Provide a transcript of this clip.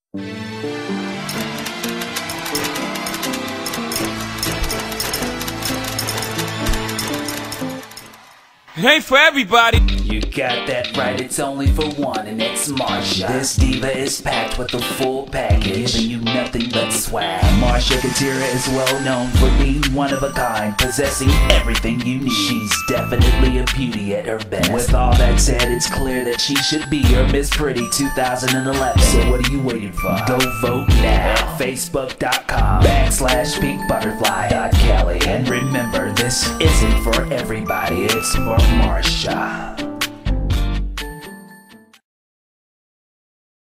It ain't for everybody. You got that right, it's only for one, and it's Marsha. This diva is packed with the full package, giving you nothing but swag. Marsha Katira is well known for being one of a kind, possessing everything you need. She's definitely a beauty at her best. With all that said, it's clear that she should be your Miss Pretty 2011. So what are you waiting for? Go vote now at facebook.com/pinkbutterfly.kelly. And remember, this isn't for everybody, it's for Marsha.